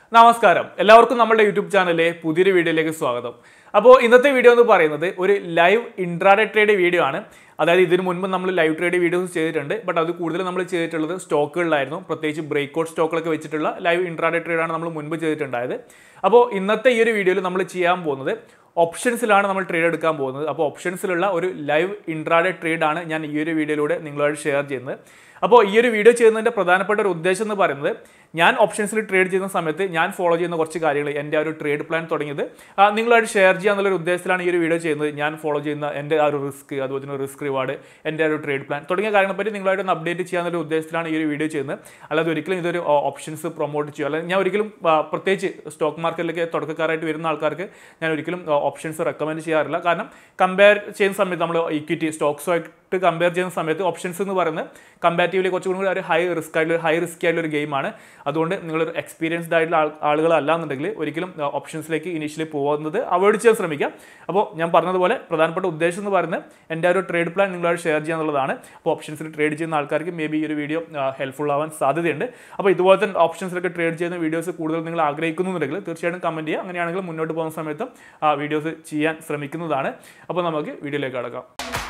നമസ്കാരം എല്ലാവർക്കും നമ്മുടെ യൂട്യൂബ് ചാനലിലെ പുതിയൊരു വീഡിയോയിലേക്ക് സ്വാഗതം. അപ്പോൾ ഇന്നത്തെ വീഡിയോ എന്ന് പറയുന്നത് ഒരു ലൈവ് ഇൻട്രാഡേ ട്രേഡ് വീഡിയോ ആണ്. അതായത് ഇതിനു മുൻപ് നമ്മൾ ലൈവ് ട്രേഡ് വീഡിയോസ് ചെയ്തിട്ടുണ്ട്. ബട്ട് അത് കൂടുതൽ നമ്മൾ ചെയ്തിട്ടുള്ളത് സ്റ്റോക്കുകളിലായിരുന്നു. പ്രത്യേകിച്ച് ബ്രേക്ക്ഔട്ട് സ്റ്റോക്കുകളൊക്കെ വെച്ചിട്ടുള്ള ലൈവ് ഇൻട്രാഡേ ട്രേഡാണ് നമ്മൾ മുൻപ് ചെയ്തിട്ടുണ്ടായത്. അപ്പോൾ ഇന്നത്തെ ഈ ഒരു വീഡിയോയിൽ നമ്മൾ ചെയ്യാൻ പോകുന്നത് ഓപ്ഷൻസിലാണ് നമ്മൾ ട്രേഡ് എടുക്കാൻ പോകുന്നത്. അപ്പോൾ ഓപ്ഷൻസിലുള്ള ഒരു ലൈവ് ഇൻട്രാഡേ ട്രേഡ് ആണ് ഞാൻ ഈ ഒരു വീഡിയോയിലൂടെ നിങ്ങളോട് ഷെയർ ചെയ്യുന്നത്. അപ്പോൾ ഈ ഒരു വീഡിയോ ചെയ്യുന്നതിൻ്റെ പ്രധാനപ്പെട്ട ഒരു ഉദ്ദേശം എന്ന് പറയുന്നത് ഞാൻ ഓപ്ഷൻസിൽ ട്രേഡ് ചെയ്യുന്ന സമയത്ത് ഞാൻ ഫോളോ ചെയ്യുന്ന കുറച്ച് കാര്യങ്ങൾ എൻ്റെ ആ ഒരു ട്രേഡ് പ്ലാൻ തുടങ്ങിയത് നിങ്ങളായിട്ട് ഷെയർ ചെയ്യുക എന്നുള്ളൊരു ഉദ്ദേശത്തിലാണ് ഈ ഒരു വീഡിയോ ചെയ്യുന്നത്. ഞാൻ ഫോളോ ചെയ്യുന്ന എൻ്റെ ആ ഒരു റിസ്ക്, അതുപോലെ തന്നെ റിസ്ക് റിവാർഡ്, എൻ്റെ ആ ഒരു ട്രേഡ് പ്ലാൻ തുടങ്ങിയ കാര്യങ്ങളെപ്പറ്റി നിങ്ങളായിട്ട് ഒന്ന് അപ്ഡേറ്റ് ചെയ്യാനുള്ള ഉദ്ദേശത്തിലാണ് ഈ ഒരു വീഡിയോ ചെയ്യുന്നത്. അല്ലാതെ ഒരിക്കലും ഇതൊരു ഓപ്ഷൻസ് പ്രൊമോട്ട് ചെയ്യുക, അല്ലെങ്കിൽ ഞാൻ ഒരിക്കലും പ്രത്യേകിച്ച് സ്റ്റോക്ക് മാർക്കറ്റിലേക്ക് തുടക്കക്കാരായിട്ട് വരുന്ന ആൾക്കാർക്ക് ഞാൻ ഒരിക്കലും ഓപ്ഷൻസ് റെക്കമെൻഡ് ചെയ്യാറില്ല. കാരണം കമ്പയർ ചെയ്യുന്ന സമയത്ത് നമ്മൾ ഇക്വിറ്റി സ്റ്റോക്സുമായിട്ട് കമ്പയർ ചെയ്യുന്ന സമയത്ത് ഓപ്ഷൻസ് എന്ന് പറയുന്നത് കമ്പാരിറ്റീവ്ലി കുറച്ചും കൂടി ഒരു ഹൈ റിസ്ക് ആയിട്ടുള്ള ഒരു ഗെയിമാണ്. അതുകൊണ്ട് നിങ്ങളൊരു എക്സ്പീരിയൻസ്ഡ് ആയിട്ടുള്ള ആളുകളല്ലാന്നുണ്ടെങ്കിൽ ഒരിക്കലും ഓപ്ഷൻസിലേക്ക് ഇനീഷ്യലി പോകുന്നത് അവോയ്ഡ് ചെയ്യാൻ ശ്രമിക്കാം. അപ്പോൾ ഞാൻ പറഞ്ഞതുപോലെ പ്രധാനപ്പെട്ട ഉദ്ദേശം എന്ന് പറയുന്നത് എൻ്റെ ഒരു ട്രേഡ് പ്ലാൻ നിങ്ങളോട് ഷെയർ ചെയ്യുക എന്നുള്ളതാണ്. അപ്പോൾ ഓപ്ഷൻസിൽ ട്രേഡ് ചെയ്യുന്ന ആൾക്കാർക്ക് മേ ബി ഈ ഒരു വീഡിയോ ഹെൽപ്ഫുൾ ആവാൻ സാധ്യതയുണ്ട്. അപ്പോൾ ഇതുപോലത്തെ ഓപ്ഷൻസിലൊക്കെ ട്രേഡ് ചെയ്യുന്ന വീഡിയോസ് കൂടുതൽ നിങ്ങൾ ആഗ്രഹിക്കുന്നുണ്ടെങ്കിൽ തീർച്ചയായിട്ടും കമൻറ്റ് ചെയ്യുക. അങ്ങനെയാണെങ്കിൽ മുന്നോട്ട് പോകുന്ന സമയത്തും വീഡിയോസ് ചെയ്യാൻ ശ്രമിക്കുന്നതാണ്. അപ്പോൾ നമുക്ക് വീഡിയോയിലേക്ക് കടക്കാം.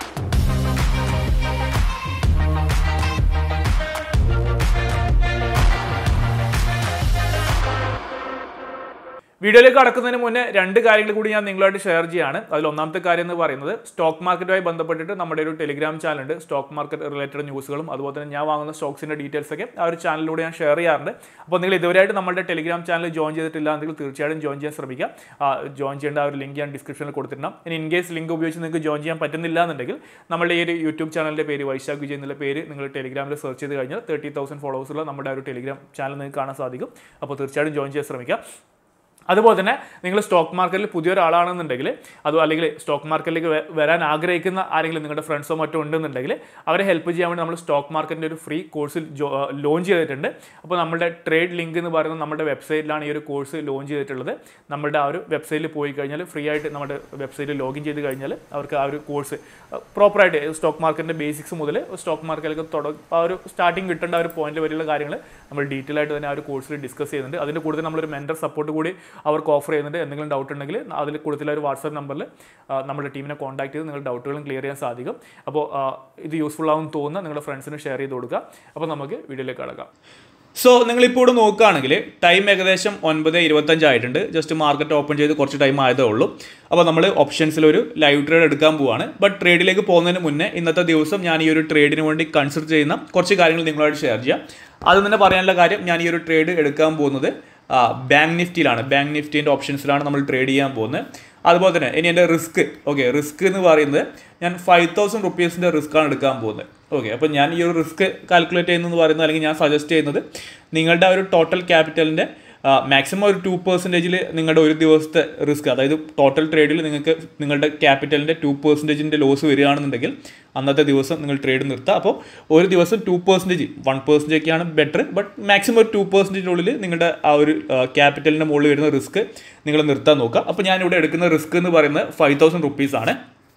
വീഡിയോയിലേക്ക് കടക്കുന്നതിന് മുന്നേ രണ്ട് കാര്യങ്ങൾ കൂടി ഞാൻ നിങ്ങളായിട്ട് ഷെയർ ചെയ്യുകയാണ്. അതിൽ ഒന്നാമത്തെ കാര്യം എന്ന് പറയുന്നത് സ്റ്റോക്ക് മാർക്കറ്റുമായി ബന്ധപ്പെട്ടിട്ട് നമ്മുടെ ഒരു ടെലിഗ്രാം ചാനലുണ്ട്. സ്റ്റോക്ക് മാർക്കറ്റ് റിലേറ്റഡ് ന്യൂസുകളും അതുപോലെ തന്നെ ഞാൻ വാങ്ങുന്ന സ്റ്റോക്സിൻ്റെ ഡീറ്റെയിൽസ് ഒക്കെ ആ ഒരു ചാനലിലൂടെ ഞാൻ ഷെയർ ചെയ്യാറുണ്ട്. അപ്പോൾ നിങ്ങൾ ഇതുവരെയായിട്ട് നമ്മുടെ ടെലിഗ്രാം ചാനൽ ജോയിൻ ചെയ്തിട്ടില്ല എങ്കിൽ തീർച്ചയായിട്ടും ജോയിൻ ചെയ്യാൻ ശ്രമിക്കുക. ജോയിൻ ചെയ്യേണ്ട ആ ഒരു ലിങ്ക് ഞാൻ ഡിസ്ക്രിപ്ഷനിൽ കൊടുത്തിട്ടുണ്ടാകും. ഇനി ഇൻ കേസ് ലിങ്ക് ഉപയോഗിച്ച് നിങ്ങൾക്ക് ജോയിൻ ചെയ്യാൻ പറ്റുന്നില്ല എന്നുണ്ടെങ്കിൽ നമ്മുടെ ഈ ഒരു യൂട്യൂബ് ചാനലിൻ്റെ പേര് വൈശാഖ് വിജയ് എന്നുള്ള പേര് നിങ്ങൾ ടെലിഗ്രാമിൽ സെർച്ച് ചെയ്ത് കഴിഞ്ഞാൽ 30,000 ഫോളോവേഴ്സുള്ള നമ്മുടെ ഒരു ടെലിഗ്രാം ചാനൽ നിങ്ങൾക്ക് കാണാൻ സാധിക്കും. അപ്പോൾ തീർച്ചയായിട്ടും ജോയിൻ ചെയ്യാൻ ശ്രമിക്കുക. അതുപോലെ തന്നെ നിങ്ങൾ സ്റ്റോക്ക് മാർക്കറ്റിൽ പുതിയൊരാളാണെന്നുണ്ടെങ്കിൽ അല്ലെങ്കിൽ സ്റ്റോക്ക് മാർക്കറ്റിലേക്ക് വരാൻ ആഗ്രഹിക്കുന്ന ആരെങ്കിലും നിങ്ങളുടെ ഫ്രണ്ട്സോ മറ്റോ ഉണ്ടെന്നുണ്ടെങ്കിൽ അവരെ ഹെൽപ്പ് ചെയ്യാൻ വേണ്ടി നമ്മൾ സ്റ്റോക്ക് മാർക്കറ്റിൻ്റെ ഒരു ഫ്രീ കോഴ്സ് ലോഞ്ച് ചെയ്തിട്ടുണ്ട്. അപ്പോൾ നമ്മുടെ ട്രേഡ് ലിങ്ക് എന്ന് പറയുന്നത് നമ്മുടെ വെബ്സൈറ്റിലാണ് ഈ ഒരു കോഴ്സ് ലോഞ്ച് ചെയ്തിട്ടുള്ളത്. നമ്മുടെ ആ ഒരു വെബ്സൈറ്റിൽ പോയി കഴിഞ്ഞാൽ ഫ്രീ ആയിട്ട് നമ്മുടെ വെബ്സൈറ്റിൽ ലോഗിൻ ചെയ്ത് കഴിഞ്ഞാൽ അവർക്ക് ആ ഒരു കോഴ്സ് പ്രോപ്പറായിട്ട് സ്റ്റോക്ക് മാർക്കറ്റിൻ്റെ ബേസിക്സ് മുതൽ സ്റ്റോക്ക് മാർക്കറ്റിലേക്ക് ആ ഒരു സ്റ്റാർട്ടിങ് കിട്ടേണ്ട ആ ഒരു പോയിന്റിൽ വരെയുള്ള കാര്യങ്ങൾ നമ്മൾ ഡീറ്റെയിൽ ആയിട്ട് തന്നെ ആ ഒരു കോഴ്സിൽ ഡിസ്കസ് ചെയ്യുന്നുണ്ട്. അതിൻ്റെ കൂടുതൽ നമ്മളൊരു മെൻറ്റർ സപ്പോർട്ട് കൂടി അവർക്ക് ഓഫർ ചെയ്യുന്നുണ്ട്. എന്തെങ്കിലും ഡൗട്ട് ഉണ്ടെങ്കിൽ അതിൽ കൊടുത്തുള്ള ഒരു വാട്സാപ്പ് നമ്പറിൽ നമ്മുടെ ടീമിനെ കോൺടാക്ട് ചെയ്ത് നിങ്ങളുടെ ഡൗട്ടുകളും ക്ലിയർ ചെയ്യാൻ സാധിക്കും. അപ്പോൾ ഇത് യൂസ്ഫുൾ ആവും തോന്നുന്ന നിങ്ങളുടെ ഫ്രണ്ട്സിന് ഷെയർ ചെയ്ത് കൊടുക്കുക. അപ്പോൾ നമുക്ക് വീഡിയോയിലേക്ക് കടക്കാം. സോ നിങ്ങളിപ്പോൾ ഇവിടെ നോക്കുകയാണെങ്കിൽ ടൈം ഏകദേശം 9:25 ആയിട്ടുണ്ട്. ജസ്റ്റ് മാർക്കറ്റ് ഓപ്പൺ ചെയ്ത് കുറച്ച് ടൈം ആയതേ ഉള്ളൂ. അപ്പോൾ നമ്മൾ ഓപ്ഷൻസിലൊരു ലൈവ് ട്രേഡ് എടുക്കാൻ പോവുകയാണ്. ബട്ട് ട്രേഡിലേക്ക് പോകുന്നതിന് മുന്നേ ഇന്നത്തെ ദിവസം ഞാൻ ഈ ഒരു ട്രേഡിന് വേണ്ടി കൺസിഡർ ചെയ്യുന്ന കുറച്ച് കാര്യങ്ങൾ നിങ്ങളായിട്ട് ഷെയർ ചെയ്യാം. ആദ്യം തന്നെ പറയാനുള്ള കാര്യം, ഞാൻ ഈ ഒരു ട്രേഡ് എടുക്കാൻ പോകുന്നത് ബാങ്ക് നിഫ്റ്റിയിലാണ്. ബാങ്ക് നിഫ്റ്റീൻ്റെ ഓപ്ഷൻസിലാണ് നമ്മൾ ട്രേഡ് ചെയ്യാൻ പോകുന്നത്. അതുപോലെ തന്നെ ഇനി എൻ്റെ റിസ്ക് എന്ന് പറയുന്നത് ഞാൻ 5,000 റുപ്പീസിൻ്റെ റിസ്ക്കാണ് എടുക്കാൻ പോകുന്നത്. അപ്പോൾ ഞാൻ ഈ ഒരു റിസ്ക് കാൽക്കുലേറ്റ് ചെയ്യുന്നതെന്ന് പറയുന്നത്, അല്ലെങ്കിൽ ഞാൻ സജസ്റ്റ് ചെയ്യുന്നത് നിങ്ങളുടെ ആ ഒരു ടോട്ടൽ ക്യാപിറ്റലിൻ്റെ മാക്സിമം ഒരു 2% നിങ്ങളുടെ ഒരു ദിവസത്തെ റിസ്ക്, അതായത് ടോട്ടൽ ട്രേഡിൽ നിങ്ങൾക്ക് നിങ്ങളുടെ ക്യാപിറ്റലിൻ്റെ 2% ലോസ് വരികയാണെന്നുണ്ടെങ്കിൽ അന്നത്തെ ദിവസം നിങ്ങൾ ട്രേഡ് നിർത്തുക. അപ്പോൾ ഒരു ദിവസം 2%, 1% ഒക്കെയാണ് ബെറ്റർ. ബട്ട് മാക്സിമം ഒരു 2%-നുള്ളിൽ നിങ്ങളുടെ ആ ഒരു ക്യാപിറ്റലിൻ്റെ മുകളിൽ വരുന്ന റിസ്ക് നിങ്ങൾ നിർത്താൻ നോക്കുക. അപ്പോൾ ഞാനിവിടെ എടുക്കുന്ന റിസ്ക് എന്ന് പറയുന്നത് 5,000 റുപ്പീസാണ്.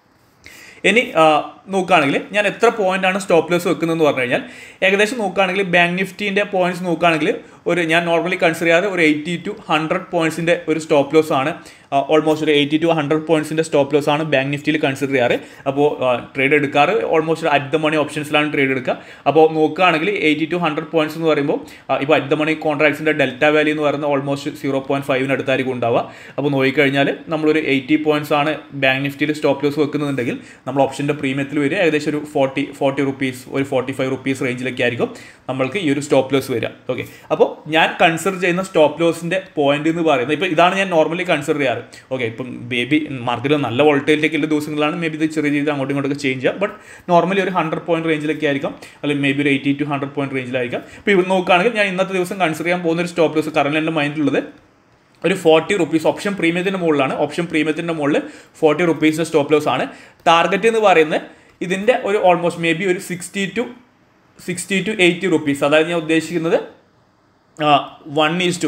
ഇനി നോക്കുകയാണെങ്കിൽ ഞാൻ എത്ര പോയിൻ്റാണ് സ്റ്റോപ്പ് ലോസ് വെക്കുന്നതെന്ന് പറഞ്ഞു കഴിഞ്ഞാൽ, ഏകദേശം നോക്കുകയാണെങ്കിൽ ബാങ്ക് നിഫ്റ്റീൻ്റെ പോയിൻറ്റ്സ് നോക്കുകയാണെങ്കിൽ ഞാൻ നോർമലി കൺസിഡർ ചെയ്യാറ് ഒരു 80 to 100 പോയിൻറ്റ്സിൻ്റെ ഒരു സ്റ്റോപ്പ് ലോസ് ആണ്. ഓൾമോസ്റ്റ് ഒരു 80 to 100 പോയിൻറ്റ്സിൻ്റെ സ്റ്റോപ്പ് ലോസ് ആണ് ബാങ്ക് നിഫ്റ്റിയിൽ കൺസിഡർ ചെയ്യാറ്. അപ്പോൾ ട്രേഡ് എടുക്കാറ് ഓൾമോസ്റ്റ് അറ്റ് ദ മണി ഓപ്ഷൻസിലാണ് ട്രേഡ് എടുക്കുക. അപ്പോൾ നോക്കുകയാണെങ്കിൽ 80 to 100 പോയിൻറ്റ്സ് എന്ന് പറയുമ്പോൾ ഇപ്പോൾ അറ്റ് ദ മണി കോൺട്രാക്ട്സിൻ്റെ ഡെൽറ്റ വാല്യൂ എന്ന് പറയുന്നത് ഓൾമോസ്റ്റ് 0.5 അടുത്തായിരിക്കും ഉണ്ടാവുക. അപ്പോൾ നോക്കിക്കഴിഞ്ഞാൽ നമ്മളൊരു 80 പോയിൻറ്റ്സ് ആണ് ബാങ്ക് നിഫ്റ്റിയിൽ സ്റ്റോപ്പ് ലോസ് വെക്കുന്നുണ്ടെങ്കിൽ നമ്മൾ ഓപ്ഷൻ്റെ പ്രീമിയത്തിൽ വരിക ഏകദേശം ഒരു 40 റുപ്പീസ്, ഒരു 45 റുപ്പീസ് റേഞ്ചിലൊക്കെ ആയിരിക്കും നമ്മൾക്ക് ഈ ഒരു സ്റ്റോപ്പ് ലോസ് വരിക. അപ്പോൾ ഞാൻ കൺസിഡർ ചെയ്യുന്ന സ്റ്റോപ്പ് ലോസിൻ്റെ പോയിന്റ് എന്ന് പറയുന്നത്, ഇപ്പോൾ ഇതാണ് ഞാൻ നോർമലി കൺസിഡർ ചെയ്യാറ്. ഇപ്പം ബേബി മാർക്കറ്റിൽ നല്ല വോളറ്റിലിറ്റി ഉള്ള ദിവസങ്ങളാണ് മേ ബി ഇത് ചെറിയ രീതിയിൽ അങ്ങോട്ടും ഇങ്ങോട്ടൊക്കെ ചേഞ്ച് ചെയ്യുക. ബട്ട് നോർമലി ഒരു 100 പോയിന്റ് റേഞ്ചിലൊക്കെ ആയിരിക്കും, അല്ലെങ്കിൽ മേ ബി ഒരു 80 to 100 പോയിന്റ് റേഞ്ചിലായിരിക്കും. ഇപ്പോൾ ഇവിടെ നോക്കുകയാണെങ്കിൽ ഞാൻ ഇന്നത്തെ ദിവസം കൺസിഡർ ചെയ്യാൻ പോകുന്ന ഒരു സ്റ്റോപ്പ് ലോസ് കറന്റ് എൻ്റെ മൈൻഡിലുള്ളത് ഒരു 40 റുപ്പീസ് ഓപ്ഷൻ പ്രീമിയത്തിൻ്റെ മുകളിലാണ്. ഓപ്ഷൻ പ്രീമിയത്തിൻ്റെ മുകളിൽ 40 റുപ്പീസിൻ്റെ സ്റ്റോപ്പ് ലോസ് ആണ്. ടാർഗറ്റ് എന്ന് പറയുന്നത് ഇതിൻ്റെ ഒരു ഓൾമോസ്റ്റ് മേ ബി ഒരു 60 to 80 റുപ്പീസ്. അതായത് ഞാൻ ഉദ്ദേശിക്കുന്നത്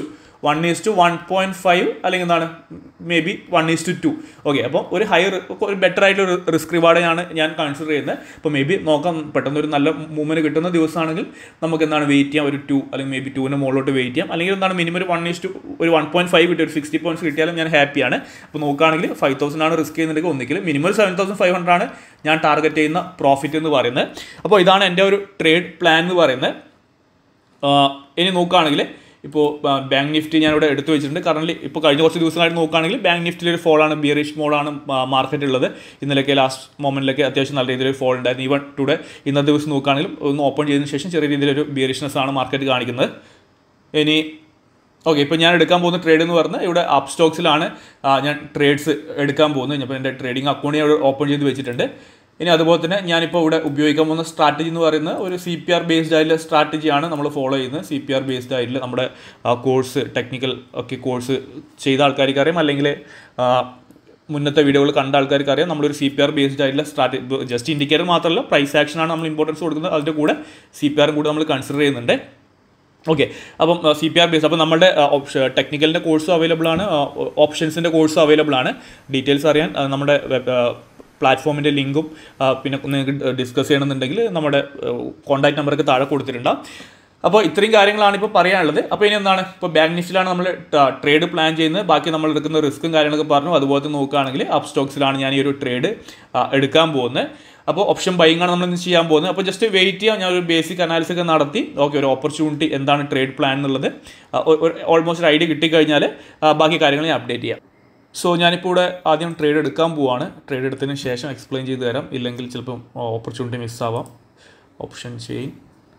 1:1.5 അല്ലെങ്കിൽ എന്താണ് മേ ബി 1:2. ഓക്കെ, അപ്പോൾ ഒരു ബെറ്റർ ആയിട്ടുള്ള റിസ്ക് റിവാർഡാണ് ഞാൻ കൺസിഡർ ചെയ്യുന്നത്. അപ്പോൾ മേ ബി നോക്കാം, പെട്ടെന്ന് ഒരു നല്ല മൂവ്മെൻറ്റ് കിട്ടുന്ന ദിവസമാണെങ്കിൽ നമുക്ക് എന്താണ് വെയിറ്റ് ചെയ്യാം, ഒരു 2 അല്ലെങ്കിൽ മേ ബി 2ന് മുകളിലോട്ട് വെയിറ്റ് ചെയ്യാം. അല്ലെങ്കിൽ എന്താണ് മിനിമം ഒരു 1:1.5 കിട്ടിയ ഒരു 60 പോയിന്റ്സ് കിട്ടിയാലും ഞാൻ ഹാപ്പിയാണ്. അപ്പോൾ നോക്കുകയാണെങ്കിൽ 5,000 ആണ് റിസ്ക് ചെയ്യുന്നുണ്ടെങ്കിൽ ഒന്നിക്കൽ മിനിമം 7,500 ആണ് ഞാൻ ടാർഗറ്റ് ചെയ്യുന്ന പ്രോഫിറ്റ് എന്ന് പറയുന്നത്. അപ്പോൾ ഇതാണ് എൻ്റെ ഒരു ട്രേഡ് പ്ലാൻ എന്ന് പറയുന്നത്. ഇനി നോക്കുകയാണെങ്കിൽ ഇപ്പോൾ ബാങ്ക് നിഫ്റ്റി ഞാനിവിടെ എടുത്തു വെച്ചിട്ടുണ്ട്. കറൻറ്റ്ലി ഇപ്പോൾ കഴിഞ്ഞ കുറച്ച് ദിവസങ്ങളായിട്ട് നോക്കുകയാണെങ്കിൽ ബാങ്ക് നിഫ്റ്റിയിലൊരു ഫോളാണ്, ബിയറിഷ് മോഡാണ് മാർക്കറ്റ് ഉള്ളത്. ഇന്നലെയൊക്കെ ലാസ്റ്റ് മൊമെൻറ്റിലൊക്കെ അത്യാവശ്യം നല്ല രീതിയിലൊരു ഫോൾ ഉണ്ടായിരുന്നു. ഈവൻ ടുഡേ ഇന്നത്തെ ദിവസം നോക്കുകയാണെങ്കിലും ഒന്ന് ഓപ്പൺ ചെയ്തതിന് ശേഷം ചെറിയ രീതിയിലൊരു ബിയറിഷ്നെസ് ആണ് മാർക്കറ്റ് കാണിക്കുന്നത്. ഇനി ഓക്കെ, ഇപ്പോൾ ഞാൻ എടുക്കാൻ പോകുന്ന ട്രേഡ് എന്ന് പറഞ്ഞാൽ ഇവിടെ അപ്പ് സ്റ്റോക്സിലാണ് ഞാൻ ട്രേഡ്സ് എടുക്കാൻ പോകുന്നത്. അപ്പോൾ എൻ്റെ ട്രേഡിംഗ് അക്കൗണ്ട് ഞാൻ ഓപ്പൺ ചെയ്ത് വെച്ചിട്ടുണ്ട്. ഇനി അതുപോലെ തന്നെ ഞാനിപ്പോൾ ഇവിടെ ഉപയോഗിക്കാൻ പോകുന്ന സ്ട്രാറ്റജി എന്ന് പറയുന്നത് ഒരു CPR ബേസ്ഡ് ആയിട്ടുള്ള സ്ട്രാറ്റജിയാണ് നമ്മൾ ഫോളോ ചെയ്യുന്നത്. CPR ബേസ്ഡ് ആയിട്ടുള്ള നമ്മുടെ കോഴ്സ്, ടെക്നിക്കൽ ഒക്കെ കോഴ്സ് ചെയ്ത ആൾക്കാർക്ക് അറിയാം, അല്ലെങ്കിൽ മുന്നത്തെ വീഡിയോകൾ കണ്ട ആൾക്കാർക്ക് അറിയാം. നമ്മളൊരു CPR ബേസ്ഡ് ആയിട്ടുള്ള സ്ട്രാറ്റജി, ജസ്റ്റ് ഇൻഡിക്കേറ്റർ മാത്രമല്ല പ്രൈസ് ആക്ഷനാണ് നമ്മൾ ഇമ്പോർട്ടൻസ് കൊടുക്കുന്നത്. അതിൻ്റെ കൂടെ CPR കൂടെ നമ്മൾ കൺസിഡർ ചെയ്യുന്നുണ്ട്. ഓക്കെ, അപ്പം CPR ബേസ്, അപ്പോൾ നമ്മുടെ ടെക്നിക്കലിൻ്റെ കോഴ്സും അവൈലബിൾ ആണ്, ഓപ്ഷൻസിൻ്റെ കോഴ്സും അവൈലബിൾ ആണ്. ഡീറ്റെയിൽസ് അറിയാൻ നമ്മുടെ പ്ലാറ്റ്ഫോമിൻ്റെ ലിങ്കും പിന്നെ നിങ്ങൾക്ക് ഡിസ്കസ് ചെയ്യണമെന്നുണ്ടെങ്കിൽ നമ്മുടെ കോൺടാക്ട് നമ്പറൊക്കെ താഴെ കൊടുത്തിട്ടുണ്ടാകും. അപ്പോൾ ഇത്രയും കാര്യങ്ങളാണ് ഇപ്പോൾ പറയാനുള്ളത്. അപ്പോൾ ഇനി എന്താണ്, ഇപ്പോൾ ബാങ്ക് നിഫ്റ്റിയിലാണ് നമ്മൾ ട്രേഡ് പ്ലാൻ ചെയ്യുന്നത്. ബാക്കി നമ്മൾ എടുക്കുന്ന റിസ്ക്കും കാര്യങ്ങളൊക്കെ പറഞ്ഞു. അതുപോലെ തന്നെ നോക്കുകയാണെങ്കിൽ അപ്പ് സ്റ്റോക്സിലാണ് ഞാൻ ഈ ഒരു ട്രേഡ് എടുക്കാൻ പോകുന്നത്. അപ്പോൾ ഓപ്ഷൻ ബൈയിങ് ആണ് നമ്മൾ ഇന്ന് ചെയ്യാൻ പോകുന്നത്. അപ്പോൾ ജസ്റ്റ് വെയിറ്റ് ചെയ്യാം, ഞാൻ ഒരു ബേസിക് അനാലിസിസ് ഒക്കെ നടത്തി ഓക്കെ ഒരു ഓപ്പർച്യൂണിറ്റി എന്താണ് ട്രേഡ് പ്ലാൻ എന്നുള്ളത് ഓൾമോസ്റ്റ് ഒരു ഐഡിയ കിട്ടിക്കഴിഞ്ഞാൽ ബാക്കി കാര്യങ്ങൾ ഞാൻ അപ്ഡേറ്റ് ചെയ്യാം. സോ ഞാനിപ്പോൾ ഇവിടെ ആദ്യം ട്രേഡ് എടുക്കാൻ പോവാണ്. ട്രേഡ് എടുത്തതിന് ശേഷം എക്സ്പ്ലെയിൻ ചെയ്ത് തരാം, ഇല്ലെങ്കിൽ ചിലപ്പം ഓപ്പർച്യൂണിറ്റി മിസ്സാവാം. ഓപ്ഷൻ ചെയിൻ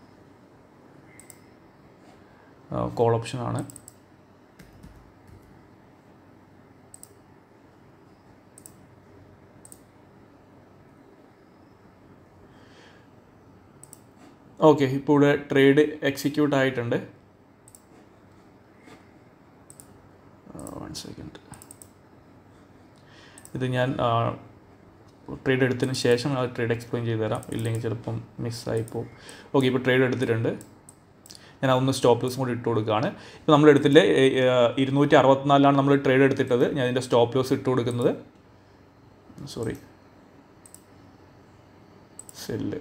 കോൾ ഓപ്ഷനാണ്. ഓക്കെ, ഇപ്പോൾ ഇവിടെ ട്രേഡ് എക്സിക്യൂട്ട് ആയിട്ടുണ്ട്. 1 സെക്കൻഡ്, ഇത് ഞാൻ ട്രേഡ് എടുത്തതിന് ശേഷം അത് ട്രേഡ് എക്സ്പ്ലെയിൻ ചെയ്ത് തരാം, ഇല്ലെങ്കിൽ ചിലപ്പം മിസ്സായിപ്പോൾ. ഓക്കെ, ഇപ്പോൾ ട്രേഡ് എടുത്തിട്ടുണ്ട്. ഞാൻ അതൊന്ന് സ്റ്റോപ്പ് ലോസും കൂടി ഇട്ട് കൊടുക്കുകയാണ്. ഇപ്പോൾ നമ്മൾ എടുത്തില്ല 264 നമ്മൾ ട്രേഡ് എടുത്തിട്ടത്. ഞാൻ ഇതിൻ്റെ സ്റ്റോപ്പ് ലോസ് ഇട്ട് കൊടുക്കുന്നത്, സോറി സെല്ല്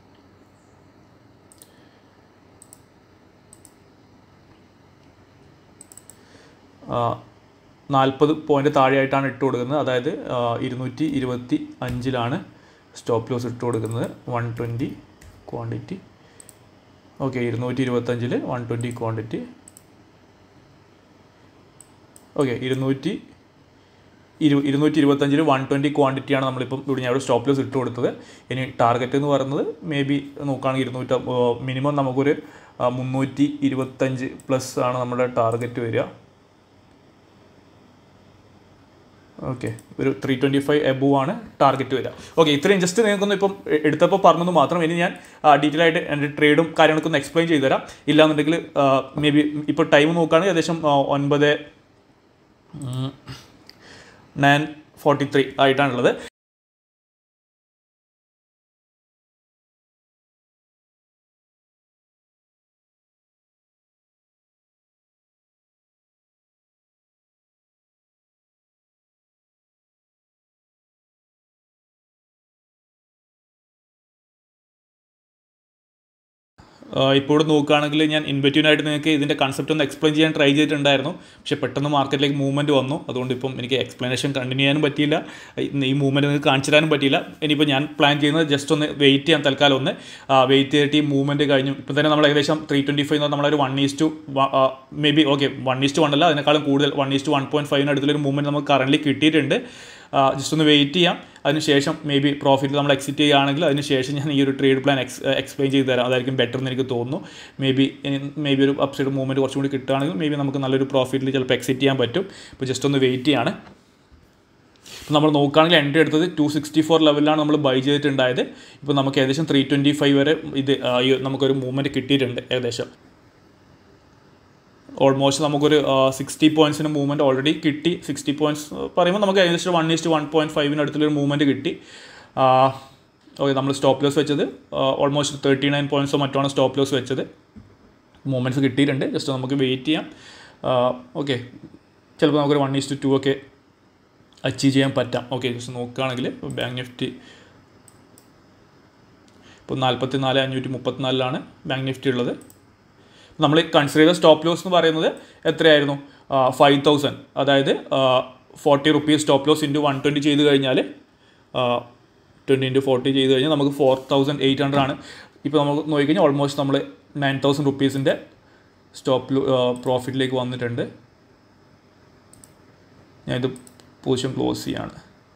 40 പോയിൻ്റ് താഴെയായിട്ടാണ് ഇട്ട് കൊടുക്കുന്നത്. അതായത് 225 സ്റ്റോപ്പ് ലോസ് ഇട്ട് കൊടുക്കുന്നത്. 120 ക്വാണ്ടിറ്റി. Okay, 225 120 quantity. ഓക്കെ, 225 120 ക്വാണ്ടിറ്റിയാണ് നമ്മളിപ്പം ഇവിടെ ഞാൻ സ്റ്റോപ്പ് ലോസ് ഇട്ട് കൊടുത്തത്. ഇനി ടാർഗറ്റ് എന്ന് പറയുന്നത് മേ ബി നോക്കുകയാണെങ്കിൽ മിനിമം നമുക്കൊരു 325 പ്ലസ് ആണ് നമ്മുടെ ടാർഗറ്റ് വരിക. ഓക്കെ, ഒരു 325 എബോവ് ആണ് ടാർഗറ്റ് വരിക. ഓക്കെ, ഇത്രയും ജസ്റ്റ് നിങ്ങൾക്കൊന്ന് ഇപ്പം എടുത്തപ്പോൾ പറഞ്ഞത് മാത്രം. ഇനി ഞാൻ ഡീറ്റെയിൽ ആയിട്ട് എൻ്റെ ട്രേഡും കാര്യങ്ങളൊക്കെ ഒന്ന് എക്സ്പ്ലെയിൻ ചെയ്തു തരാം. ഇല്ലാന്നുണ്ടെങ്കിൽ മേ ബി ഇപ്പോൾ ടൈം നോക്കുകയാണെങ്കിൽ ഏകദേശം 9:43 ആയിട്ടാണുള്ളത്. ഇപ്പോൾ ഇവിടെ നോക്കുകയാണെങ്കിൽ ഞാൻ ഇൻവെറ്റീവായിട്ട് നിങ്ങൾക്ക് ഇതിൻ്റെ കൺസെപ്റ്റ് ഒന്ന് എക്സ്പ്ലെയിൻ ചെയ്യാൻ ട്രൈ ചെയ്തിട്ടുണ്ടായിരുന്നു. പക്ഷേ പെട്ടെന്ന് മാർക്കറ്റിലേക്ക് മൂവ്മെൻറ്റ് വന്നു. അതുകൊണ്ട് ഇപ്പം എനിക്ക് എക്സ്പ്ലനേഷൻ കണ്ടിന്യൂ ചെയ്യാനും പറ്റിയില്ല, ഈ മൂവ്മെൻറ്റ് നിങ്ങൾക്ക് കാണിച്ചു തരാനും പറ്റിയില്ല. ഇനിയിപ്പോൾ ഞാൻ പ്ലാൻ ചെയ്യുന്നത് ജസ്റ്റ് ഒന്ന് വെയിറ്റ് ചെയ്യാൻ, തൽക്കാലം ഒന്ന് വെയിറ്റ് ചെയ്തിട്ട് ഈ മൂവ്മെൻറ്റ് കഴിഞ്ഞു. ഇപ്പം തന്നെ നമ്മൾ ഏകദേശം 325 എന്ന് നമ്മളൊരു 1:1 മേ ബി ഓക്കെ 1:1 അല്ല, അതിനേക്കാളും കൂടുതൽ 1:1.5 അടുത്തുള്ളൊരു മൂവ്മെൻറ്റ് നമുക്ക് കറൻറ്റ്ലി കിട്ടിയിട്ടുണ്ട്. ജസ്റ്റ് ഒന്ന് വെയിറ്റ് ചെയ്യാം. അതിനുശേഷം മേ ബി പ്രോഫിറ്റ് നമ്മൾ എക്സിറ്റ് ചെയ്യുകയാണെങ്കിൽ അതിനുശേഷം ഞാൻ ഈ ഒരു ട്രേഡ് പ്ലാൻ എക്സ്പ്ലെയിൻ ചെയ്ത് തരാം. അതായിരിക്കും ബെറ്റർ എന്ന് എനിക്ക് തോന്നുന്നു. മേ ബി ഒരു അപ്സൈഡ് മൂവ്മെൻറ്റ് കുറച്ചും കൂടി കിട്ടുകയാണെങ്കിൽ മേ ബി നമുക്ക് നല്ലൊരു പ്രോഫിറ്റിൽ ചിലപ്പോൾ എക്സിറ്റ് ചെയ്യാൻ പറ്റും. ഇപ്പോൾ ജസ്റ്റ് ഒന്ന് വെയിറ്റ് ചെയ്യാണ്. ഇപ്പോൾ നമ്മൾ നോക്കുകയാണെങ്കിൽ എൻട്രി എടുത്തത് 264 ലെവലിലാണ് നമ്മൾ ബൈ ചെയ്തിട്ടുണ്ടായത്. ഇപ്പോൾ നമുക്ക് ഏകദേശം 325 വരെ ഇത് നമുക്കൊരു മൂവ്മെൻറ്റ് കിട്ടിയിട്ടുണ്ട്. ഏകദേശം ഓൾമോസ്റ്റ് നമുക്കൊരു 60 പോയിൻറ്റ്സിന് മൂവ്മെൻറ്റ് ഓൾറെഡി കിട്ടി. 60 പോയിൻറ്റ്സ് പറയുമ്പോൾ നമുക്ക് ഏകദേശം 1:1.5 അടുത്തുള്ളൊരു മൂവ്മെൻറ്റ് കിട്ടി. ഓക്കെ, നമ്മൾ സ്റ്റോപ്പ് ലോസ് വെച്ചത് ഓൾമോസ്റ്റ് 39 പോയിൻറ്റ്സോ മറ്റാണ് സ്റ്റോപ്പ് ലോസ് വെച്ചത്. മൂവ്മെൻറ്റ്സ് കിട്ടിയിട്ടുണ്ട്. ജസ്റ്റ് നമുക്ക് വെയിറ്റ് ചെയ്യാം. ഓക്കെ ചിലപ്പോൾ നമുക്കൊരു 1:2 ഒക്കെ അച്ചീവ് ചെയ്യാൻ പറ്റാം. ഓക്കെ ജസ്റ്റ് നോക്കുകയാണെങ്കിൽ ബാങ്ക് നിഫ്റ്റി ഇപ്പോൾ 44,534 ബാങ്ക് നിഫ്റ്റി ഉള്ളത്. നമ്മൾ കൺസിഡർ ചെയ്ത സ്റ്റോപ്പ് ലോസ് എന്ന് പറയുന്നത് എത്രയായിരുന്നു? 5,000, അതായത് 40 rupees സ്റ്റോപ്പ് ലോസ് ഇൻറ്റു 120 ചെയ്ത് കഴിഞ്ഞാൽ 20 into 40 ചെയ്ത് കഴിഞ്ഞാൽ നമുക്ക് 4,800 ആണ്. ഇപ്പോൾ നമുക്ക് നോക്കിക്കഴിഞ്ഞാൽ ഓൾമോസ്റ്റ് നമ്മൾ 9,000 rupeesൻ്റെ സ്റ്റോപ്പ് പ്രോഫിറ്റിലേക്ക് വന്നിട്ടുണ്ട്. ഞാനിത് പൊസിഷൻ ക്ലോസ് ചെയ്യാണ്.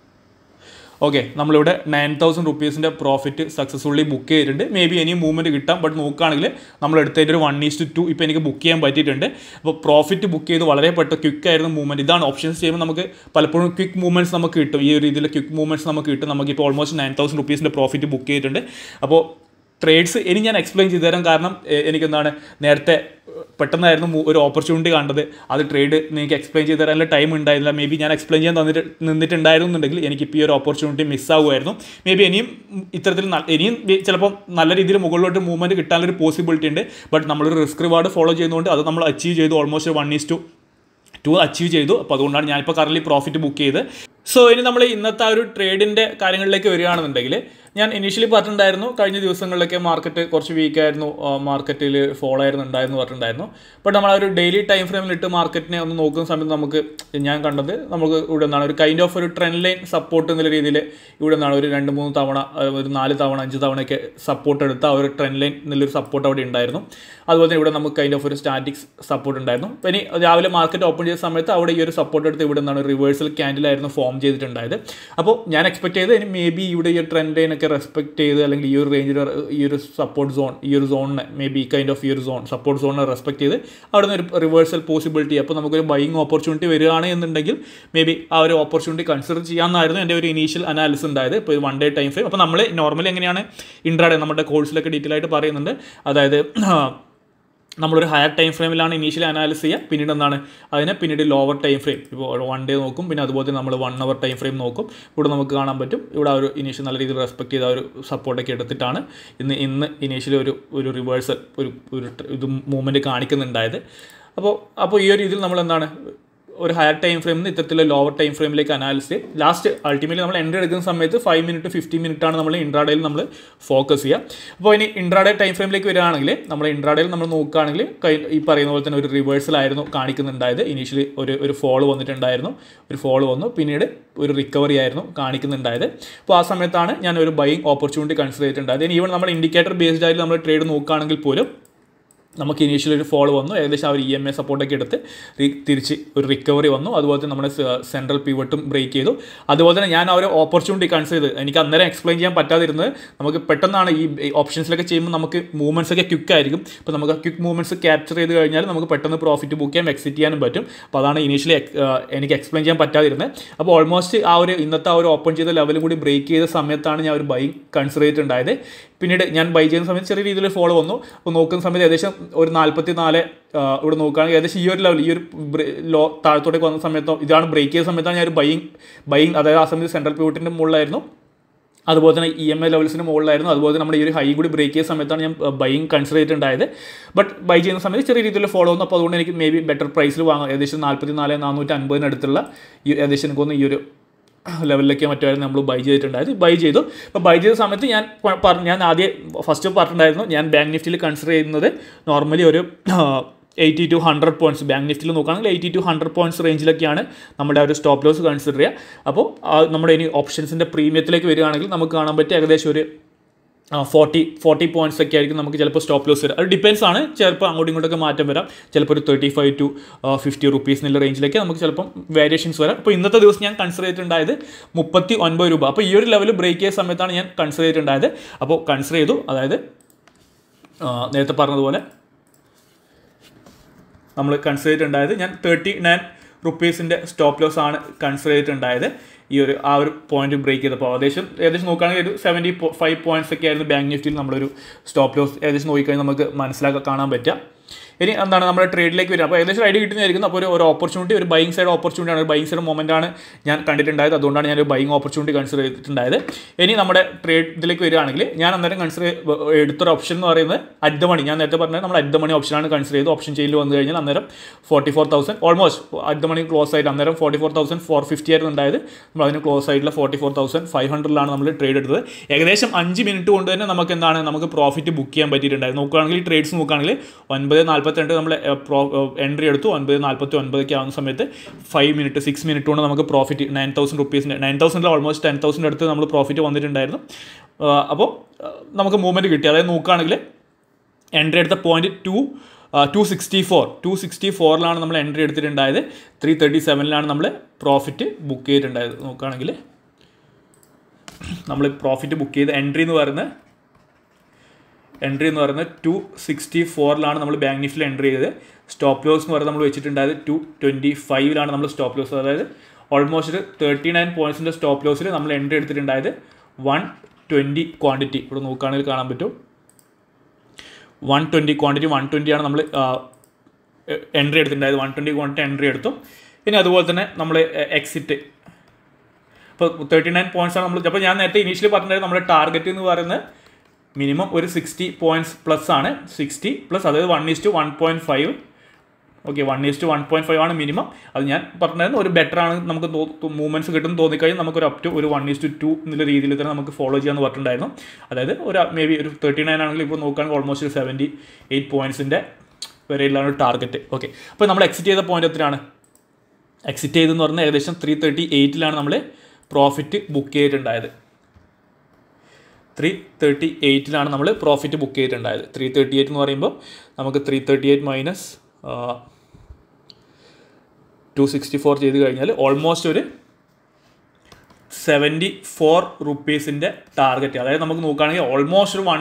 ഓക്കെ നമ്മളിവിടെ 9,000 rupeesൻ്റെ പ്രോഫിറ്റ് സക്സസ്ഫുള്ളി ബുക്ക് ചെയ്തിട്ടുണ്ട്. മേ ബി ഇനിയും മൂവ്മെൻറ്റ് കിട്ടാം. ബട്ട് നോക്കുകയാണെങ്കിൽ നമ്മൾ എടുത്തതിൻ്റെ ഒരു 1:2 ഇപ്പോൾ എനിക്ക് ബുക്ക് ചെയ്യാൻ പറ്റിയിട്ടുണ്ട്. അപ്പോൾ പ്രോഫിറ്റ് ബുക്ക് ചെയ്ത് വളരെ ക്വിക്കായിരുന്നു മൂവ്മെൻറ്റ്. ഇതാണ് ഓപ്ഷൻസ് ചെയ്യുമ്പോൾ നമുക്ക് പലപ്പോഴും ക്വിക്ക് മൂവ്മെൻറ്റ്സ് നമുക്ക് കിട്ടും. ഈ ഒരു രീതിയിൽ ക്വിക്ക് മൂവ്മെൻറ്റ്സ് നമുക്ക് കിട്ടും. നമുക്കിപ്പോൾ ഓൾമോസ്റ്റ് 9,000 rupeesൻ്റെ പ്രോഫിറ്റ് ബുക്ക് ചെയ്തിട്ടുണ്ട്. അപ്പോൾ ട്രേഡ്സ് ഇനി ഞാൻ എക്സ്പ്ലെയിൻ ചെയ്തു തരാം. കാരണം എനിക്കെന്താണ് നേരത്തെ പെട്ടെന്നായിരുന്നു ഒരു ഓപ്പർച്യൂണിറ്റി കണ്ടത്. അത് ട്രേഡ് നിങ്ങൾക്ക് എക്സ്പ്ലെയിൻ ചെയ്ത് തരാനുള്ള ടൈം ഉണ്ടായിരുന്നില്ല. മേ ബി ഞാൻ എക്സ്പ്ലെയിൻ ചെയ്യാൻ നിന്നിട്ടുണ്ടായിരുന്നുണ്ടെങ്കിൽ എനിക്കിപ്പോൾ ഈ ഒരു ഓപ്പർച്യൂണിറ്റി മിസ്സാവുമായിരുന്നു. മേ ബി ഇനിയും ഇത്തരത്തിൽ ഇനിയും ചിലപ്പോൾ നല്ല രീതിയിൽ മുകളിലോട്ട് മൂവ്മെൻറ്റ് കിട്ടാനൊരു പോസിബിലിറ്റി ഉണ്ട്. ബട്ട് നമ്മളൊരു റിസ്ക് റിവാർഡ് ഫോളോ ചെയ്യുന്നതുകൊണ്ട് അത് നമ്മൾ അച്ചീവ് ചെയ്തു. ഓൾമോസ്റ്റ് 1:2 അച്ചീവ് ചെയ്തു. അപ്പോൾ അതുകൊണ്ടാണ് ഞാനിപ്പോൾ കറൻറ്റ്ലി പ്രോഫിറ്റ് ബുക്ക് ചെയ്ത്. സോ ഇനി നമ്മൾ ഇന്നത്തെ ആ ഒരു ട്രേഡിൻ്റെ കാര്യങ്ങളിലേക്ക് വരികയാണെന്നുണ്ടെങ്കിൽ ഞാൻ ഇനീഷ്യലി പറഞ്ഞിട്ടുണ്ടായിരുന്നു കഴിഞ്ഞ ദിവസങ്ങളിലൊക്കെ മാർക്കറ്റ് കുറച്ച് വീക്കായിരുന്നു, മാർക്കറ്റിൽ ഫോളോ ആയിരുന്നുണ്ടായിരുന്നു പറഞ്ഞിട്ടുണ്ടായിരുന്നു. ബട്ട് നമ്മൾ ആ ഒരു ഡെയിലി ടൈം ഫ്രെയിമിലിട്ട് മാർക്കറ്റിനെ ഒന്ന് നോക്കുന്ന സമയത്ത് നമുക്ക് ഞാൻ കണ്ടത് നമുക്ക് ഇവിടെ നിന്നാണ് ഒരു കൈൻഡ് ഓഫ് ഒരു ട്രെൻഡ് ലൈൻ സപ്പോർട്ട് എന്നുള്ള രീതിയിൽ ഇവിടെ നിന്നാണ് ഒരു 2-3 തവണ ഒരു 4 തവണ 5 തവണയൊക്കെ സപ്പോർട്ട് എടുത്ത ആ ഒരു ട്രെൻഡ് ലൈൻ എന്നുള്ളൊരു സപ്പോർട്ട് അവിടെ ഉണ്ടായിരുന്നു. അതുപോലെ തന്നെ ഇവിടെ നമുക്ക് കൈൻഡ് ഓഫ് ഒരു സ്റ്റാറ്റിക്സ് സപ്പോർട്ട് ഉണ്ടായിരുന്നു. അപ്പോൾ ഇനി രാവിലെ മാർക്കറ്റ് ഓപ്പൺ ചെയ്ത സമയത്ത് അവിടെ ഈ ഒരു സപ്പോർട്ട് എടുത്ത് ഇവിടെ നിന്നാണ് റിവേഴ്സൽ ക്യാൻഡിലായിരുന്നു ഫോം ചെയ്തിട്ടുണ്ടായത്. അപ്പോൾ ഞാൻ എക്സ്പെക്ട് ചെയ്ത് ഇനി മേ ബി ഇവിടെ ഈ ട്രെൻഡ് ലൈൻ റെസ്പെക്ട് ചെയ്ത് അല്ലെങ്കിൽ ഈ ഒരു റേഞ്ചിൽ ഈ ഒരു സപ്പോർട്ട് സോൺ ഈ ഒരു സോണിനെ മേ ബി കൈൻഡ് ഓഫ് ഈ ഒരു സപ്പോർട്ട് സോണിനെ റെസ്പെക്ട് ചെയ്ത് അവിടെ നിന്ന് ഒരു റിവേഴ്സൽ പോസിബിലിറ്റി, അപ്പോൾ നമുക്കൊരു ബൈയിങ് ഓപ്പർച്യൂണിറ്റി വരികയാണ് എന്നുണ്ടെങ്കിൽ മേ ബി ആ ഒരു ഓപ്പർച്യൂണിറ്റി കൺസിഡർ ചെയ്യാമെന്നായിരുന്നു എൻ്റെ ഒരു ഇനീഷ്യൽ അനാലിസിസ് ഉണ്ടായത്. ഇപ്പോൾ 1 day ടൈം ഫ്രെയിം. അപ്പോൾ നമ്മൾ നോർമലി എങ്ങനെയാണ് ഇൻട്രാഡേ നമ്മുടെ കോഴ്സിലൊക്കെ ഡീറ്റെയിൽ ആയിട്ട് പറയുന്നുണ്ട്. അതായത് നമ്മളൊരു ഹയർ ടൈം ഫ്രെയിമിലാണ് ഇനീഷ്യലി അനാലിസ് ചെയ്യുക. പിന്നീട് എന്താണ് പിന്നീട് ലോവർ ടൈം ഫ്രെയിം, ഇപ്പോൾ 1 day നോക്കും. പിന്നെ അതുപോലെ തന്നെ നമ്മൾ 1 hour ടൈം ഫ്രെയിം നോക്കും. ഇവിടെ നമുക്ക് കാണാൻ പറ്റും ഇവിടെ ആ ഒരു ഇനീഷ്യൽ നല്ല രീതിയിൽ റെസ്പെക്ട് ചെയ്ത ഒരു സപ്പോർട്ടൊക്കെ എടുത്തിട്ടാണ് ഇന്ന് ഇനീഷ്യലി ഒരു റിവേഴ്സൽ ഒരു ഇത് മൂവ്മെൻറ്റ് കാണിക്കുന്നുണ്ടായത്. അപ്പോൾ ഈ ഒരു രീതിയിൽ നമ്മൾ എന്താണ് ഒരു ഹയർ ടൈം ഫ്രെയിമിൽ നിന്ന് ഇത്തരത്തിലുള്ള ലോവർ ടൈം ഫ്രെയിമിലേക്ക് അനാലിസ് ചെയ്യും. ലാസ്റ്റ് അൾട്ടിമേറ്റ്ലി നമ്മൾ എൻട്രി എടുക്കുന്ന സമയത്ത് 5 minute 15 minute ആണ് നമ്മൾ ഇൻട്രാഡേയിൽ നമ്മൾ ഫോക്കസ് ചെയ്യുക. അപ്പോൾ ഇനി ഇൻട്രാഡേ ടൈം ഫ്രെയിമിലേക്ക് വരികയാണെങ്കിൽ നമ്മൾ ഇൻട്രാഡേയിൽ നമ്മൾ നോക്കുകയാണെങ്കിൽ ഈ പറയുന്ന പോലെ തന്നെ ഒരു റിവേഴ്സൽ ആയിരുന്നു കാണിക്കുന്നുണ്ടായത്. ഇനീഷ്യലി ഒരു ഫോൾ വന്നിട്ടുണ്ടായിരുന്നു, ഒരു ഫോൾ വന്നു, പിന്നീട് ഒരു റിക്കവറി ആയിരുന്നു കാണിക്കുന്നുണ്ടായത്. അപ്പോൾ ആ സമയത്താണ് ഞാൻ ഒരു ബൈയിങ് ഓപ്പർച്യൂണിറ്റി കൺസിഡർ ചെയ്തിട്ടുണ്ടായത്. ഇനി ഈവൻ നമ്മൾ ഇൻഡിക്കേറ്റർ ബേസ്ഡ് ആയിട്ട് നമ്മൾ ട്രേഡ് നോക്കുകയാണെങ്കിൽ പോലും നമുക്ക് ഇനീഷ്യലി ഒരു ഫോൾ വന്നു, ഏകദേശം ആ ഒരു EMA സപ്പോർട്ടൊക്കെ എടുത്ത് തിരിച്ച് ഒരു റിക്കവറി വന്നു. അതുപോലെ തന്നെ നമ്മുടെ സെൻട്രൽ പിവട്ടും ബ്രേക്ക് ചെയ്തു. അതുപോലെ തന്നെ ഞാൻ ആ ഒരു ഓപ്പർച്യൂണിറ്റി കൺസിഡർ ചെയ്ത് എനിക്ക് അന്നേരം എക്സ്പ്ലെയിൻ ചെയ്യാൻ പറ്റാതിരുന്നത് നമുക്ക് പെട്ടെന്നാണ് ഈ ഓപ്ഷൻസിലൊക്കെ ചെയ്യുമ്പോൾ നമുക്ക് മൂവ്മെൻറ്റ്സ് ഒക്കെ ക്വിക്ക് ആയിരിക്കും. അപ്പോൾ നമുക്ക് ആ ക്വിക്ക് മൂവ്മെൻറ്റ്സ് ക്യാപ്ചർ ചെയ്ത് കഴിഞ്ഞാൽ നമുക്ക് പെട്ടെന്ന് പ്രോഫിറ്റ് ബുക്ക് ചെയ്യാൻ എക്സിറ്റ് ചെയ്യാനും പറ്റും. അപ്പോൾ അതാണ് ഇനീഷ്യലി എനിക്ക് എക്സ്പ്ലെയിൻ ചെയ്യാൻ പറ്റാതിരുന്നത്. അപ്പോൾ ഓൾമോസ്റ്റ് ആ ഒരു ഇന്നത്തെ ആ ഒരു ഓപ്പൺ ചെയ്ത ലെവലും കൂടി ബ്രേക്ക് ചെയ്ത സമയത്താണ് ഞാൻ ഒരു ബൈ കൺസിഡർ ചെയ്തിട്ടുണ്ടായത്. പിന്നീട് ഞാൻ ബൈ ചെയ്യുന്ന സമയത്ത് ചെറിയ രീതിയിൽ ഫോളോ വന്നു. അപ്പോൾ നോക്കുന്ന സമയത്ത് ഏകദേശം ഒരു 44 ഇവിടെ നോക്കുകയാണെങ്കിൽ ഏകദേശം ഈ ഒരു ലെവൽ ഈ ഒരു താഴത്തോട്ടേക്ക് വന്ന സമയത്തോ ഇതാണ് ബ്രേക്ക് ചെയ്ത സമയത്താണ് ഞാൻ ഒരു ബൈയിങ് അതായത് ആ സമയത്ത് സെൻട്രൽ പിവട്ടിൻ്റെ മുകളിലായിരുന്നു, അതുപോലെ തന്നെ EMA ലെവൽസിന് മുകളിലായിരുന്നു. അതുപോലെ നമ്മുടെ ഈ ഒരു ഹൈ കൂടി ബ്രേക്ക് ചെയ്ത സമയത്താണ് ഞാൻ ബൈയിങ് കൺസിഡർ ചെയ്തിട്ടുണ്ടായത്. ബട്ട് ബൈ ചെയ്യുന്ന സമയത്ത് ചെറിയ രീതിയിൽ ഫോളോ വന്നു. അപ്പോൾ അതുകൊണ്ട് എനിക്ക് മേ ബി ബെറ്റർ പ്രൈസിൽ വാങ്ങാം. ഏകദേശം 44,450 അടുത്തുള്ള ഏകദേശം എനിക്കൊന്ന് ഈ ഒരു ലെവലിലേക്ക് മറ്റായിരുന്നു നമ്മൾ ബൈ ചെയ്തിട്ടുണ്ടായത്. ബൈ ചെയ്തു. അപ്പോൾ ബൈ ചെയ്ത സമയത്ത് ഞാൻ ആദ്യം ഫസ്റ്റ് പറഞ്ഞിട്ടുണ്ടായിരുന്നു ഞാൻ ബാങ്ക് നിഫ്റ്റിയിൽ കൺസിഡർ ചെയ്യുന്നത് നോർമലി ഒരു 80 to 100 പോയിൻറ്റ്സ് ബാങ്ക് നിഫ്റ്റിയിൽ നോക്കുകയാണെങ്കിൽ 80 to 100 പോയിൻറ്റ്സ് റേഞ്ചിലൊക്കെയാണ് നമ്മുടെ ഒരു സ്റ്റോപ്പ് ലോസ് കൺസിഡർ ചെയ്യുക. അപ്പോൾ നമ്മുടെ ഇനി ഓപ്ഷൻസിൻ്റെ പ്രീമിയത്തിലേക്ക് വരികയാണെങ്കിൽ നമുക്ക് കാണാൻ പറ്റിയ ഏകദേശം ഒരു 40 പോയിൻറ്റ്സ് ഒക്കെ ആയിരിക്കും നമുക്ക് ചിലപ്പോൾ സ്റ്റോപ്പ് ലോസ് വരാം. അത് ഡിപ്പെൻസ് ആണ്, ചിലപ്പോൾ അങ്ങോട്ടും ഇങ്ങോട്ടൊക്കെ മാറ്റം വരാം. ചിലപ്പോൾ ഒരു 35 to 50 rupees എന്നുള്ള റേഞ്ചിലേക്ക് നമുക്ക് ചിലപ്പം വേരിയേഷൻസ് വരാം. അപ്പോൾ ഇന്നത്തെ ദിവസം ഞാൻ കൺസിഡർ ചെയ്തിട്ടുണ്ടായത് 39 രൂപ. അപ്പോൾ ഈ ഒരു ലെവൽ ബ്രേക്ക് ചെയ്ത സമയത്താണ് ഞാൻ കൺസിഡർ ചെയ്തിട്ടുണ്ടായത്. അപ്പോൾ കൺസിഡർ ചെയ്തു, അതായത് നേരത്തെ പറഞ്ഞതുപോലെ നമ്മൾ കൺസിഡർ ചെയ്തിട്ടുണ്ടായത് ഞാൻ 39 rupeesൻ്റെ സ്റ്റോപ്പ് ലോസ് ആണ് കൺസിഡർ ചെയ്തിട്ടുണ്ടായത്. ഈ ആ ഒരു പോയിന്റ് ബ്രേക്ക് ചെയ്തപ്പോൾ ഏകദേശം നോക്കുകയാണെങ്കിൽ ഒരു 75 പോയിൻറ്റ്സ് ഒക്കെ ആയിരുന്നു ബാങ്ക് നിഫ്റ്റിയിൽ നമ്മളൊരു സ്റ്റോപ്പ് ലോസ് ഏകദേശം നോക്കിക്കഴിഞ്ഞാൽ നമുക്ക് കാണാൻ പറ്റുക. ഇനി എന്താണ് നമ്മുടെ ട്രേഡിലേക്ക് വരിക. അപ്പോൾ ഏകദേശം ഐഡിയ കിട്ടുന്നതായിരിക്കും. അപ്പോൾ ഒരു ഓപ്പർച്യൂണിറ്റി, ഒരു ബൈയിങ് സൈഡ് ഓപ്പർച്യൂണിറ്റി ആണ്, ഒരു ബൈയിങ് സൈഡ് മൊമെൻ്റ് ആണ് ഞാൻ കണ്ടിട്ടുണ്ടായത്. അതുകൊണ്ടാണ് ഞാൻ ഒരു ബൈയിങ് ഓപ്പർച്യൂണിറ്റി കൺസിഡർ ചെയ്തിട്ടുണ്ടായത്. ഇനി നമ്മുടെ ട്രേഡ് ഇതിലേക്ക് വരികയാണെങ്കിൽ ഞാൻ അന്നേരം കൺസിഡർ എടുത്തൊരു ഓപ്ഷൻ എന്ന് പറയുന്നത് അറ്റ് ദ മണി. ഞാൻ നേരത്തെ പറഞ്ഞത് നമ്മൾ അറ്റ് ദ മണി ഓപ്ഷനാണ് കൺസിഡർ ചെയ്ത് ഓപ്ഷൻ ചെയിനിൽ വന്നു കഴിഞ്ഞാൽ അന്നേരം 44,000 almost at the money close ആയിട്ട് അന്നേരം 44,450 ആയിരുന്നു ഉണ്ടായത്. നമ്മൾ അതിന് ക്ലോസ് ആയിട്ടുള്ള 44,500 നമ്മൾ ട്രേഡ് എടുത്തത്. ഏകദേശം 5 മിനിറ്റ് കൊണ്ട് തന്നെ നമുക്ക് എന്താണ് നമുക്ക് പ്രോഫിറ്റ് ബുക്ക് ചെയ്യാൻ പറ്റിയിട്ടുണ്ടായിരുന്നു. നോക്കുകയാണെങ്കിൽ ട്രേഡ്സ് നോക്കുകയാണെങ്കിൽ 9:42 നമ്മൾ എൻട്രി എടുത്തു. 9:49 ആവുന്ന സമയത്ത് 6 മിനിറ്റ് കൊണ്ട് നമുക്ക് പ്രോഫിറ്റ് 9,000 റുപ്പീസിൻ്റെ 9,000 ഓൾമോസ്റ്റ് 10,000 അടുത്ത് നമ്മൾ പ്രോഫിറ്റ് വന്നിട്ടുണ്ടായിരുന്നു. അപ്പോൾ നമുക്ക് മൂവ്മെൻറ്റ് കിട്ടി. അതായത് നോക്കുകയാണെങ്കിൽ എൻട്രി എടുത്ത പോയിൻറ്റ് 264 നമ്മൾ എൻട്രി എടുത്തിട്ടുണ്ടായത്. 337 നമ്മൾ പ്രോഫിറ്റ് ബുക്ക് ചെയ്തിട്ടുണ്ടായത്. നോക്കുകയാണെങ്കിൽ നമ്മൾ പ്രോഫിറ്റ് ബുക്ക് ചെയ്ത് എൻട്രി എന്ന് പറയുന്നത് 264 നമ്മൾ ബാങ്ക് നിഫ്റ്റിയിൽ എൻട്രി ചെയ്തത്. സ്റ്റോപ്പ് ലോസ് എന്ന് പറയുന്നത് നമ്മൾ വെച്ചിട്ടുണ്ടായത് 225 നമ്മൾ സ്റ്റോപ്പ് ലോസ്. അതായത് ഓൾമോസ്റ്റ് 39 പോയിൻറ്റ്സിൻ്റെ സ്റ്റോപ്പ് ലോസിൽ നമ്മൾ എൻട്രി എടുത്തിട്ടുണ്ടായത് 120 ക്വാണ്ടിറ്റി. ഇവിടെ നോക്കുകയാണെങ്കിൽ കാണാൻ പറ്റും 120 ക്വാണ്ടിറ്റി 120 നമ്മൾ എൻട്രി എടുത്തിട്ടുണ്ടായത്. 120 ക്വാണ്ടിറ്റി എൻട്രി എടുത്തു. ഇനി അതുപോലെ തന്നെ നമ്മൾ എക്സിറ്റ് ഇപ്പോൾ 39 പോയിൻറ്റ്സാണ് നമ്മൾ. അപ്പോൾ ഞാൻ നേരത്തെ ഇനീഷ്യലി പറഞ്ഞിട്ടുണ്ടായത് നമ്മുടെ ടാർഗറ്റ് എന്ന് പറയുന്നത് മിനിമം ഒരു 60 പോയിൻറ്റ്സ് പ്ലസ് ആണ്. 60 പ്ലസ് അതായത് 1:1.5. ഓക്കെ, 1:1.5 ആണ് മിനിമം. അത് ഞാൻ പറഞ്ഞിരുന്നു ഒരു ബെറ്റർ ആണ്, നമുക്ക് മൂവ്മെൻറ്റ്സ് കിട്ടുമെന്ന് തോന്നിക്കഴിഞ്ഞാൽ നമുക്കൊരു അപ് ടു ഒരു 1:2 എന്നുള്ള രീതിയിൽ തന്നെ നമുക്ക് ഫോളോ ചെയ്യാമെന്ന് പറഞ്ഞിട്ടുണ്ടായിരുന്നു. അതായത് ഒരു മേ ബി ഒരു 39 ആണെങ്കിൽ ഇപ്പോൾ നോക്കുകയാണെങ്കിൽ ഓൾമോസ്റ്റ് ഒരു 78 പോയിൻറ്റ്സിൻ്റെ വരെയുള്ള ഒരു ടാർഗറ്റ്. ഓക്കെ, അപ്പോൾ നമ്മൾ എക്സിറ്റ് ചെയ്ത പോയിൻ്റ് എത്രയാണ്? എക്സിറ്റ് ചെയ്തെന്ന് പറഞ്ഞാൽ ഏകദേശം 338 നമ്മൾ പ്രോഫിറ്റ് ബുക്ക് ചെയ്തിട്ടുണ്ടായത്. 338 നമ്മൾ പ്രോഫിറ്റ് ബുക്ക് ചെയ്തിട്ടുണ്ടായത്. 338 എന്ന് പറയുമ്പോൾ നമുക്ക് 338 മൈനസ് 264 ചെയ്ത് കഴിഞ്ഞാൽ ഓൾമോസ്റ്റ് ഒരു 74 റുപ്പീസിൻ്റെ ടാർഗറ്റ്. അതായത് നമുക്ക് നോക്കുകയാണെങ്കിൽ ഓൾമോസ്റ്റ് ഒരു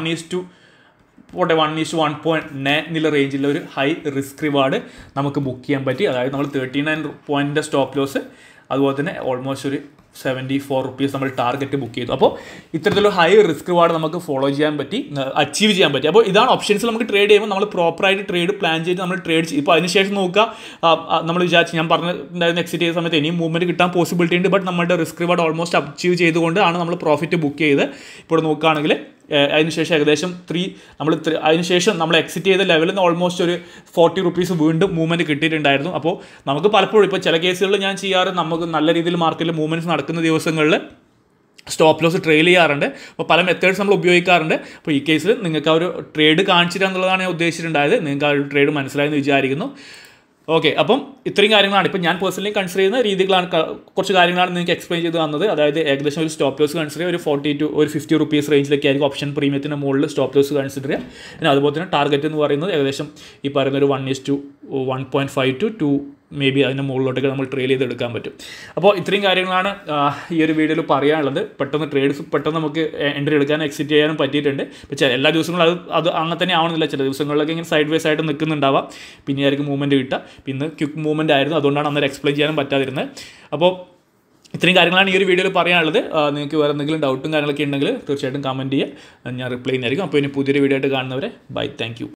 1:1.9 എന്നുള്ള റേഞ്ചിലുള്ള ഒരു ഹൈ റിസ്ക് റിവാർഡ് നമുക്ക് ബുക്ക് ചെയ്യാൻ പറ്റി. അതായത് നമ്മൾ 39 പോയിൻറ്റിൻ്റെ സ്റ്റോപ്പ് ലോസ്, അതുപോലെ തന്നെ ഓൾമോസ്റ്റ് ഒരു 74 റുപ്പീസ് നമ്മൾ ടാർഗറ്റ് ബുക്ക് ചെയ്തു. അപ്പോൾ ഇത്തരത്തിലുള്ള ഹൈ റിസ്ക് റിവാർഡ് നമുക്ക് ഫോളോ ചെയ്യാൻ പറ്റി, അച്ചീവ് ചെയ്യാൻ പറ്റി. അപ്പോൾ ഇതാണ് ഓപ്ഷൻസ്. നമുക്ക് ട്രേഡ് ചെയ്യുമ്പോൾ നമ്മൾ പ്രോപ്പറായിട്ട് ട്രേഡ് പ്ലാൻ ചെയ്ത് നമ്മൾ ട്രേഡ് ചെയ്യും. ഇപ്പോൾ അതിനുശേഷം നോക്കുക, നമ്മൾ വിചാരിച്ച് ഞാൻ പറഞ്ഞിട്ടുണ്ടായിരുന്ന എക്സിറ്റ് ചെയ്ത സമയത്ത് ഇനിയും മൂവ്മെൻറ്റ് കിട്ടാൻ പോസിബിലിറ്റി ഉണ്ട്. ബട്ട് നമ്മുടെ റിസ്ക് റിവാർഡ് ഓൾമോസ്റ്റ് അച്ചീവ് ചെയ്തുകൊണ്ടാണ് നമ്മൾ പ്രോഫിറ്റ് ബുക്ക് ചെയ്ത്. ഇപ്പോൾ നോക്കുകയാണെങ്കിൽ അതിനുശേഷം ഏകദേശം അതിനുശേഷം നമ്മൾ എക്സിറ്റ് ചെയ്ത ലെവലിൽ നിന്ന് ഓൾമോസ്റ്റ് ഒരു 40 റുപ്പീസ് വീണ്ടും മൂവ്മെൻറ്റ് കിട്ടിയിട്ടുണ്ടായിരുന്നു. അപ്പോൾ നമുക്ക് പലപ്പോഴും ഇപ്പോൾ ചില കേസുകളിൽ ഞാൻ ചെയ്യാറ്, നമുക്ക് നല്ല രീതിയിൽ മാർക്കറ്റിൽ മൂവ്മെൻറ്റ്സ് നടക്കുന്ന ദിവസങ്ങളിൽ സ്റ്റോപ്പ് ലോസ് ട്രെയിൽ ചെയ്യാറുണ്ട്. അപ്പോൾ പല മെത്തേഡ്സ് നമ്മൾ ഉപയോഗിക്കാറുണ്ട്. അപ്പോൾ ഈ കേസിൽ നിങ്ങൾക്ക് ആ ഒരു ട്രേഡ് കാണിച്ചിട്ട് എന്നുള്ളതാണ് ഞാൻ ഉദ്ദേശിച്ചിട്ടുണ്ടായത്. നിങ്ങൾക്ക് ആ ഒരു ട്രേഡ് മനസ്സിലായെന്ന് വിചാരിക്കുന്നു. ഓക്കെ, അപ്പം ഇത്രയും കാര്യങ്ങളാണ് ഇപ്പോൾ ഞാൻ പേഴ്സണലി കൺസിഡർ ചെയ്യുന്ന രീതികളാണ്. കുറച്ച് കാര്യങ്ങളാണ് നിങ്ങൾക്ക് എക്സ്പ്ലെയിൻ ചെയ്ത് തന്നത്. അതായത് ഏകദേശം ഒരു സ്റ്റോപ്പ് ലോസ് കൺസിഡർ ചെയ്യുക ഒരു 40 to 50 റുപ്പീസ് റേഞ്ചിലൊക്കെ ആയിരിക്കും ഓപ്ഷൻ പ്രീമിയത്തിൻ്റെ മുകളിൽ സ്റ്റോപ്പ് ലോസ് കൺസിഡർ ചെയ്യുക. പിന്നെ അതുപോലെ തന്നെ ടാർഗറ്റ് എന്ന് പറയുന്നത് ഏകദേശം ഈ പറയുന്ന ഒരു 1:1.5 to 2 മേ ബി അതിൻ്റെ മുകളിലോട്ടൊക്കെ നമ്മൾ ട്രെയിൽ ചെയ്തെടുക്കാൻ പറ്റും. അപ്പോൾ ഇത്രയും കാര്യങ്ങളാണ് ഈ ഒരു വീഡിയോയിൽ പറയാനുള്ളത്. പെട്ടെന്ന് നമുക്ക് എൻട്രി എടുക്കാനും എക്സിറ്റ് ചെയ്യാനും പറ്റിയിട്ടുണ്ട്. പക്ഷേ എല്ലാ ദിവസങ്ങളും അത് അങ്ങനെ തന്നെ ആവണമെന്നില്ല. ചില ദിവസങ്ങളിലൊക്കെ ഇങ്ങനെ സൈഡ് വൈസ് ആയിട്ട് നിൽക്കുന്നുണ്ടാവാം. പിന്നെ ആയിരിക്കും മൂവ്മെൻറ്റ് കിട്ടുക. പിന്നെ ക്വിക്ക് മൂവ്മെൻറ്റ് ആയിരുന്നു, അതുകൊണ്ടാണ് അന്നേരം എക്സ്പ്ലെയിൻ ചെയ്യാനും പറ്റാതിരുന്നത്. അപ്പോൾ ഇത്രയും കാര്യങ്ങളാണ് ഈ ഒരു വീഡിയോയിൽ പറയാനുള്ളത്. നിങ്ങൾക്ക് വേറെ എന്തെങ്കിലും ഡൗട്ടും കാര്യങ്ങളൊക്കെ ഉണ്ടെങ്കിൽ തീർച്ചയായിട്ടും കമൻറ്റ് ചെയ്യുക, ഞാൻ റിപ്ലൈ ചെയ്യുന്നതായിരിക്കും. അപ്പോൾ ഇനി പുതിയൊരു വീഡിയോ ആയിട്ട് കാണുന്നവരെ ബൈ, താങ്ക് യു.